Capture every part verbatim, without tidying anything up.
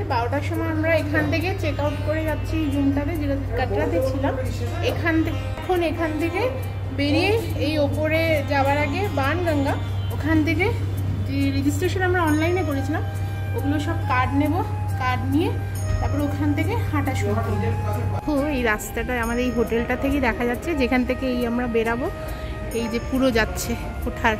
বারোটার সময় আমরা এখান থেকে চেক আউট করে যাচ্ছি রুমটাতে, যেটা কাটরাতে ছিলাম। এখান থেকে এখন এখান থেকে বেরিয়ে এই ওপরে যাওয়ার আগে বানগঙ্গা, ওখান থেকে যে রেজিস্ট্রেশন আমরা অনলাইনে করেছিলাম ওগুলো সব কার্ড নেব, কার্ড নিয়ে তারপরে ওখান থেকে হাঁটা শুরু করব। তো এই রাস্তাটা আমাদের এই হোটেলটা থেকেই দেখা যাচ্ছে, যেখান থেকে এই আমরা বেরাবো। এই যে পুরো যাচ্ছে ওঠার,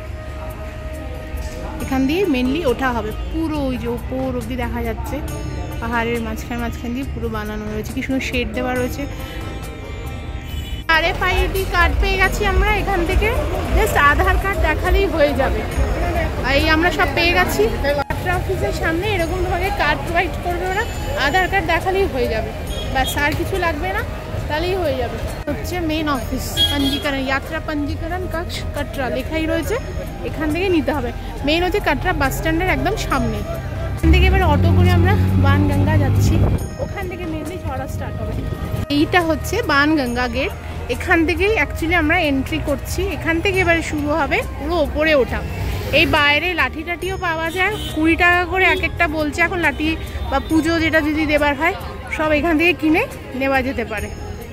এখান দিয়ে মেনলি ওঠা হবে পুরো, ওই যে ওপর অবধি দেখা যাচ্ছে পাহাড়ের মাঝখান মাঝখান দিয়ে পুরো বানানো রয়েছে, কি সুন্দর শেড দেওয়া রয়েছে। R F I D card পেয়ে গেছি আমরা এখান থেকে, জাস্ট আধার কার্ড দেখালেই হয়ে যাবে। এই আমরা সব পেয়ে গেছি। কাটরা অফিসের সামনে এরকম ভাবে কার্ড প্রোভাইড করবে ওরা, আধার কার্ড দেখালেই হয়ে যাবে, ব্যাস আর কিছু লাগবে না, তাহলেই হয়ে যাবে। হচ্ছে মেন অফিস, পঞ্জীকরণ যাত্রা পঞ্জীকরণ কক্ষ কাটরা লেখাই রয়েছে, এখান থেকে নিতে হবে। মেন হচ্ছে কাটরা বাস স্ট্যান্ডের একদম সামনে। এখান থেকে এবার অটো করে আমরা বানগঙ্গা যাচ্ছি, ওখান থেকে মেনলি চড়া স্টার্ট হবে। এইটা হচ্ছে বানগঙ্গা গেট, এখান থেকেই অ্যাকচুয়ালি আমরা এন্ট্রি করছি। এখান থেকে এবারে শুরু হবে পুরো ওপরে ওঠা। এই বাইরে লাঠি টাঠিও পাওয়া যায়, কুড়ি টাকা করে এক একটা বলছে এখন লাঠি, বা পুজো যেটা যদি দেবার হয় সব এখান থেকে কিনে নেওয়া যেতে পারে।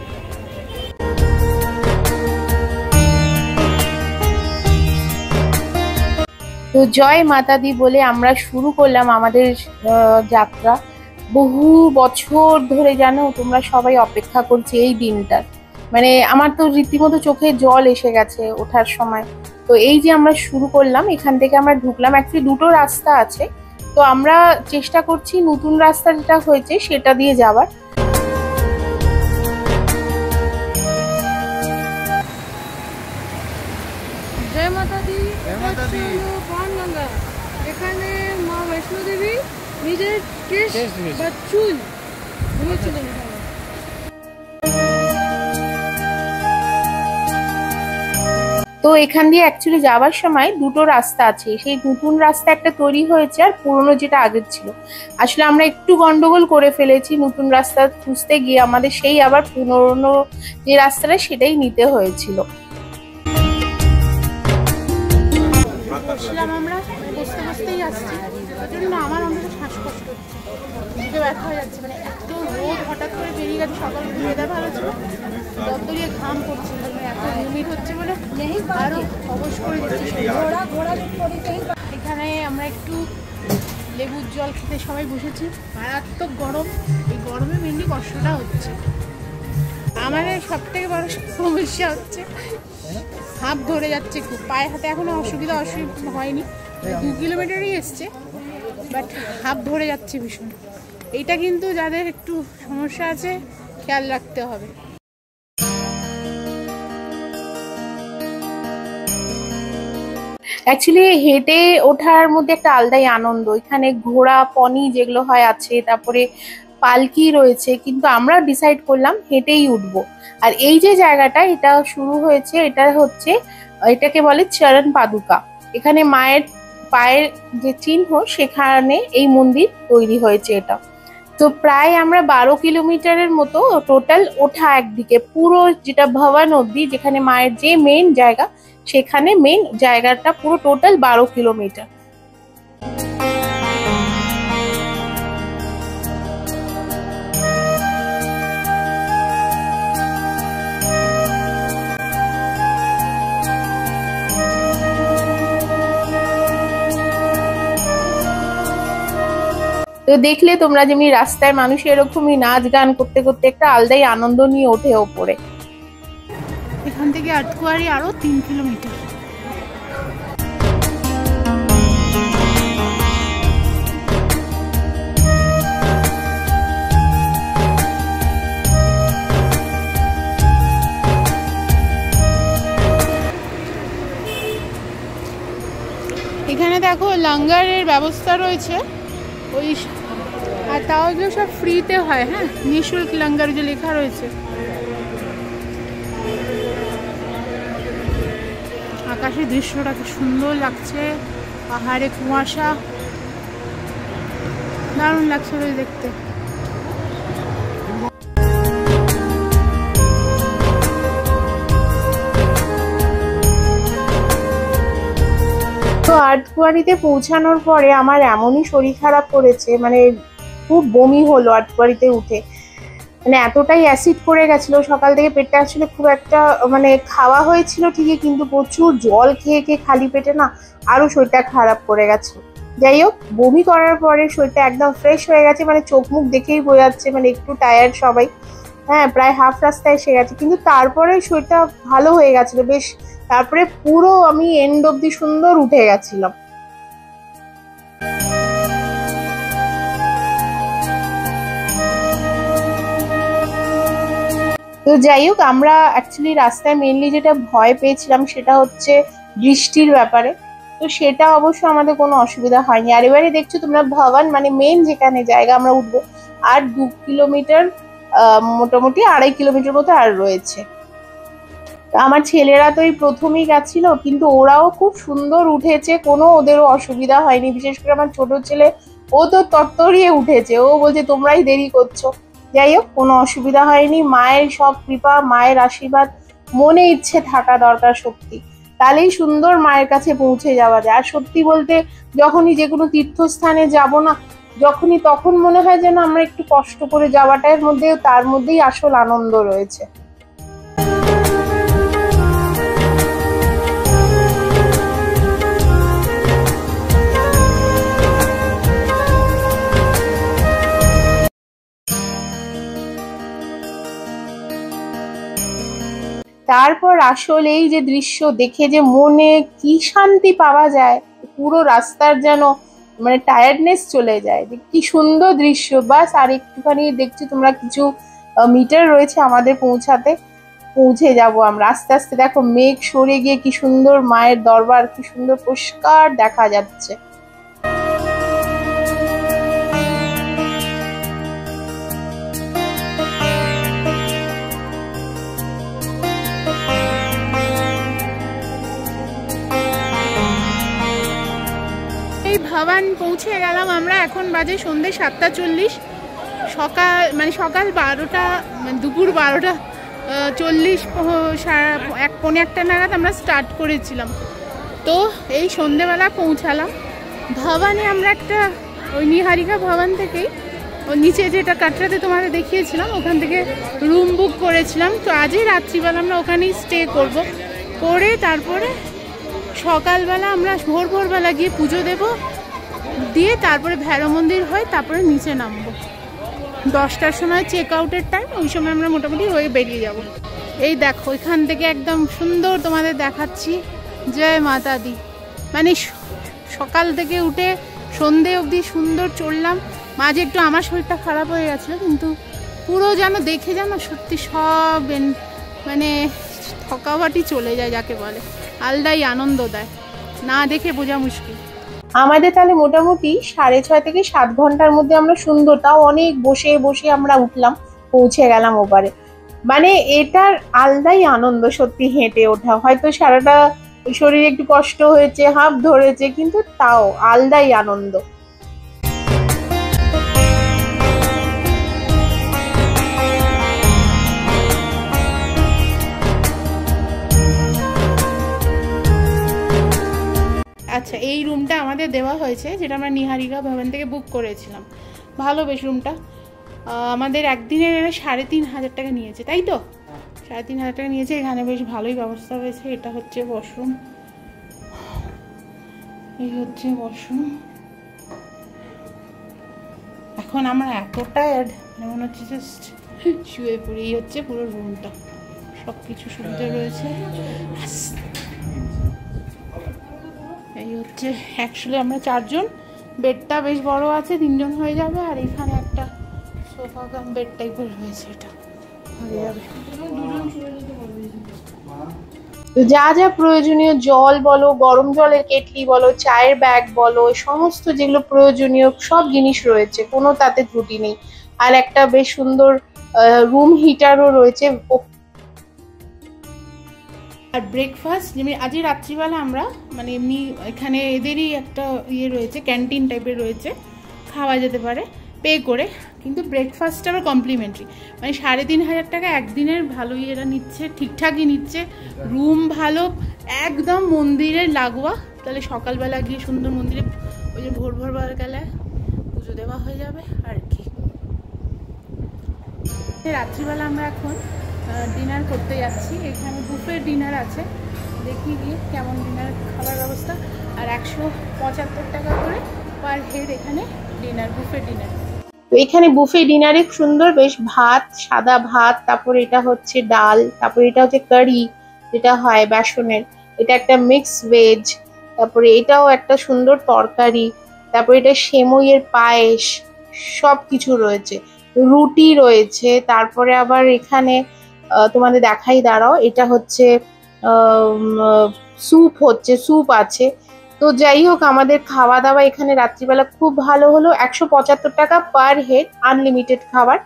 তো জয় মাতা দি বলে আমরা শুরু করলাম আমাদের যাত্রা। বহু বছর ধরে জানো তোমরা সবাই অপেক্ষা করছে এই দিনটার, মানে আমার তো রীতিমতো চোখে জল এসে গেছে ওঠার সময়। তো এই যে আমরা শুরু করলাম, এখান থেকে আমরা ঢুকলাম। অ্যাকচুয়ালি দুটো রাস্তা আছে, তো আমরা চেষ্টা করছি নতুন রাস্তা যেটা হয়েছে সেটা দিয়ে যাওয়ার। জয় মাতা দি, বানগঙ্গা। এখানে মা বৈষ্ণো দেবী নিজের কেশ বা চুল ধুয়েছিলেন। তো এখান দিয়ে অ্যাকচুয়ালি যাওয়ার সময় দুটো রাস্তা আছে, সেই নতুন রাস্তা একটা তৈরি হয়েছে আর পুরনো যেটা আগের ছিল। আসলে আমরা একটু গন্ডগোল করে ফেলেছি, নতুন রাস্তা খুঁজতে গিয়ে আমাদের সেই আবার পুরনো যে রাস্তাটা সেটাই নিতে হয়েছিল। বসলাম আমরা, বসতে বসতেই আসছি, ওই জন্য আমার অনেক শ্বাসকষ্ট হচ্ছে, বুঝতে ব্যথা হয়ে যাচ্ছে, মানে এত রোদ হঠাৎ করে বেরিয়ে গেছে। সকাল ওয়েদার ভালো ছিল, দপ্তরিয়ে ঘাম পড়ছে, মানে এত হিউমিড হচ্ছে বলে আরো অবশ করে দিচ্ছে। এখানে আমরা একটু লেবুর জল খেতে সবাই বসেছি, মারাত্মক গরম, এই গরমে মেনলি কষ্টটা হচ্ছে। আমাদের সব থেকে বড় সমস্যা হচ্ছে হাঁপ ধরে যাচ্ছে খুব, পায়ে হাতে এখনো অসুবিধা অসুবিধা হয়নি, দু কিলোমিটারই এসছে, বাট হাঁপ ধরে যাচ্ছে ভীষণ। এইটা কিন্তু যাদের একটু সমস্যা আছে খেয়াল রাখতে হবে। অ্যাকচুয়ালি হেঁটে ওঠার মধ্যে একটা আলাদাই আনন্দ। এখানে ঘোড়া পনি যেগুলো হয় আছে, তারপরে পালকি রয়েছে, কিন্তু আমরা ডিসাইড করলাম হেঁটেই উঠবো। আর এই যে জায়গাটা এটা শুরু হয়েছে, এটা হচ্ছে এটাকে বলে চরণ পাদুকা। এখানে মায়ের পায়ের যে চিহ্ন, সেখানে এই মন্দির তৈরি হয়েছে এটা। তো প্রায় আমরা বারো কিলোমিটারের মতো টোটাল ওঠা একদিকে, পুরো যেটা ভবান অব্দি, যেখানে মায়ের যে মেন জায়গা, সেখানে মেন জায়গাটা পুরো টোটাল বারো কিলোমিটার। তো দেখলে তোমরা যেমনি রাস্তায় মানুষ এরকমই নাচ গান করতে করতে একটা আলাদাই আনন্দ নিয়ে ওঠে ওপরে। এখান থেকে আটকুয়ারি আরো তিন কিলোমিটার। এখানে দেখো লাঙ্গারের ব্যবস্থা রয়েছে, ওই আর তাও এগুলো সব ফ্রিতে হয়, হ্যাঁ, নিঃশুল্ক লাঙ্গার যে লেখা রয়েছে। আকাশের দৃশ্যটা কি সুন্দর লাগছে, পাহাড়ে কুয়াশা, দারুণ লাগছে দেখতে। তো আর্থকুয়ারিতে পৌঁছানোর পরে আমার এমনই শরীর খারাপ করেছে, মানে খুব বমি হলো আটবাড়িতে উঠে, মানে এতটাই অ্যাসিড করে গেছিল সকাল থেকে। পেটটা আসলে খুব একটা মানে খাওয়া হয়েছিল ঠিকই, কিন্তু প্রচুর জল খেয়ে খেয়ে খালি পেটে না আরো শরীরটা খারাপ করে গেছে। যাই হোক, বমি করার পরে শরীরটা একদম ফ্রেশ হয়ে গেছে, মানে চোখ মুখ দেখেই বোঝা যাচ্ছে মানে একটু টায়ার্ড সবাই। হ্যাঁ, প্রায় হাফ রাস্তায় এসে গেছে, কিন্তু তারপরে শরীরটা ভালো হয়ে গেছিল বেশ। তারপরে পুরো আমি এন্ড অব্দি সুন্দর উঠে গেছিলাম। তো যাই হোক, আমরা অ্যাকচুয়ালি রাস্তায় মেনলি যেটা ভয় পেয়েছিলাম সেটা হচ্ছে বৃষ্টির ব্যাপারে। তো সেটা অবশ্য আমাদের কোনো অসুবিধা হয়নি। আর এবারে দেখছো তোমরা ভবন মানে মেন যেখানে জায়গা আমরা উঠবো, আর দু কিলোমিটার মোটামুটি আড়াই কিলোমিটার মতো আর রয়েছে। আমার ছেলেরা তো এই প্রথমেই গেছিল, কিন্তু ওরাও খুব সুন্দর উঠেছে, কোনো ওদেরও অসুবিধা হয়নি। বিশেষ করে আমার ছোট ছেলে, ও তো তত্তরিয়ে উঠেছে, ও বলছে তোমরাই দেরি করছো। যাই হোক, কোনো অসুবিধা হয়নি। মায়ের সব কৃপা, মায়ের আশীর্বাদ মনে ইচ্ছে থাকা দরকার সত্যি, তাহলেই সুন্দর মায়ের কাছে পৌঁছে যাওয়া যায়। আর সত্যি বলতে যখনই যে কোনো তীর্থস্থানে যাব না, যখনই তখন মনে হয় যেন আমরা একটু কষ্ট করে যাওয়াটার মধ্যে, তার মধ্যেই আসল আনন্দ রয়েছে। তারপর আসলে এই যে দৃশ্য দেখে যে মনে কি শান্তি পাওয়া যায়, পুরো রাস্তার যেন মানে টায়ার্ডনেস চলে যায়। কি সুন্দর দৃশ্য। বাস আর একটুখানি দেখছি তোমরা, কিছু মিটার রয়েছে আমাদের পৌঁছাতে, পৌঁছে যাব আমরা আস্তে আস্তে। দেখো মেঘ সরে গিয়ে কি সুন্দর মায়ের দরবার, কি সুন্দর পরিষ্কার দেখা যাচ্ছে। ভবন পৌঁছে গেলাম আমরা, এখন বাজে সন্ধ্যে সাতটা চল্লিশ। সকাল মানে সকাল বারোটা মানে দুপুর বারোটা চল্লিশ এক পৌনে একটা নাগাদ আমরা স্টার্ট করেছিলাম। তো এই সন্ধ্যেবেলা পৌঁছালাম ভবনে। আমরা একটা ওই নিহারিকা ভবন থেকেই ওই নিচে যেটা কাটরাতে তোমাদের দেখিয়েছিলাম, ওখান থেকে রুম বুক করেছিলাম। তো আজই রাত্রিবেলা আমরা ওখানেই স্টে করব, করে তারপরে সকালবেলা আমরা ভোর ভোরবেলা গিয়ে পুজো দেব, দিয়ে তারপরে ভৈরব মন্দির হয়ে তারপরে নিচে নামবো। দশটার সময় চেক আউটের টাইম, ওই সময় আমরা মোটামুটি হয়ে বেরিয়ে যাব। এই দেখো এখান থেকে একদম সুন্দর তোমাদের দেখাচ্ছি। জয় মাতা দি। মানে সকাল থেকে উঠে সন্ধে অবধি সুন্দর চললাম। মাঝে একটু আমার শরীরটা খারাপ হয়ে গেছিলো, কিন্তু পুরো যেন দেখে যেন সত্যি সব মানে থকাবাটি চলে যায়, যাকে বলে আলাদাই আনন্দ দেয়, না দেখে বোঝা মুশকিল। আমাদের তাহলে মোটামুটি সাড়ে ছয় থেকে সাত ঘন্টার মধ্যে আমরা সুন্দর, তাও অনেক বসে বসে আমরা উঠলাম, পৌঁছে গেলাম ওপারে। মানে এটার আলাদাই আনন্দ সত্যি হেঁটে ওঠা। হয়তো সারাটা শরীরে একটু কষ্ট হয়েছে, হাঁপ ধরেছে, কিন্তু তাও আলাদাই আনন্দ। আচ্ছা, এই রুমটা আমাদের দেওয়া হয়েছে, যেটা আমরা নিহারিকা ভবন থেকে বুক করেছিলাম। ভালো বেশ রুমটা। আমাদের একদিনের এরা সাড়ে তিন হাজার টাকা নিয়েছে, তাই তো? সাড়ে তিন হাজার টাকা নিয়েছে। এখানে বেশ ভালোই ব্যবস্থা হয়েছে। এটা হচ্ছে ওয়াশরুম, এই হচ্ছে ওয়াশরুম। এখন আমরা এতটা মনে হচ্ছে জাস্ট শুয়ে পড়ি। এই হচ্ছে পুরো রুমটা, সব কিছু সুবিধা রয়েছে। এই হচ্ছে অ্যাকচুয়ালি আমরা চারজন, বেডটা বেশ বড় আছে, তিনজন হয়ে যাবে। আর এখানে একটা সোফা কাম বেড টাইপের রয়েছে, এটা হয়ে যাবে। তো যা যা প্রয়োজনীয় জল বলো, গরম জলের কেটলি বলো, চায়ের ব্যাগ বলো, সমস্ত যেগুলো প্রয়োজনীয় সব জিনিস রয়েছে, কোনো তাতে ত্রুটি নেই। আর একটা বেশ সুন্দর রুম হিটারও রয়েছে। আর ব্রেকফাস্ট যেমনি আজই রাত্রিবেলা আমরা মানে এমনি এখানে এদেরই একটা ইয়ে রয়েছে, ক্যান্টিন টাইপের রয়েছে, খাওয়া যেতে পারে পে করে, কিন্তু ব্রেকফাস্টটা আবার কমপ্লিমেন্টারি। মানে সাড়ে তিন হাজার টাকা একদিনের ভালোই এরা নিচ্ছে, ঠিকঠাকই নিচ্ছে। রুম ভালো, একদম মন্দিরের লাগোয়া। তাহলে সকালবেলা গিয়ে সুন্দর মন্দিরে ওই যে ভোর ভোর বেলায় পুজো দেওয়া হয়ে যাবে আর কি। রাত্রিবেলা আমরা এখন ডিনার করতে যাচ্ছি। এখানে বুফে ডিনার আছে, দেখি গিয়ে কেমন ডিনার খাবার ব্যবস্থা। আর একশো পঁচাত্তর টাকা করে পার হেড এখানে ডিনার, বুফে ডিনার। তো এখানে বুফে ডিনারে সুন্দর বেশ ভাত, সাদা ভাত, তারপর এটা হচ্ছে ডাল, তারপর এটা হচ্ছে কারি যেটা হয় বেসনের, এটা একটা মিক্স ভেজ, তারপরে এটাও একটা সুন্দর তরকারি, তারপর এটা সেমইয়ের পায়েস, সব কিছু রয়েছে, রুটি রয়েছে। তারপরে আবার এখানে তোমাদের দেখাই, দাঁড়াও, এটা হচ্ছে স্যুপ, হচ্ছে স্যুপ আছে। তো যাই হোক, আমাদের খাওয়া দাওয়া এখানে রাত্রিবেলা খুব ভালো হলো। একশো পঁচাত্তর টাকা পার হেড, আনলিমিটেড খাবার।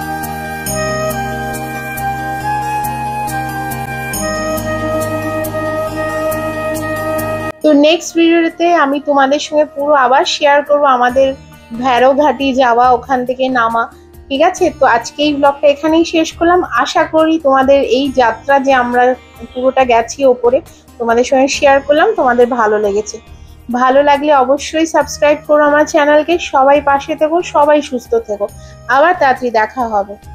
তো নেক্সট ভিডিওতে আমি তোমাদের সঙ্গে পুরো আবার শেয়ার করবো আমাদের ভেড়োঘাটি যাওয়া, ওখান থেকে নামা। ঠিক আছে, তো আজকে এই ব্লগটা এখানেই শেষ করলাম। আশা করি তোমাদের এই যাত্রা যে আমরা পুরোটা গেছি ওপরে, তোমাদের সঙ্গে শেয়ার করলাম, তোমাদের ভালো লেগেছে। ভালো লাগলে অবশ্যই সাবস্ক্রাইব করো আমার চ্যানেলকে। সবাই পাশে থেকো, সবাই সুস্থ থেকো। আবার তাড়াতাড়ি দেখা হবে।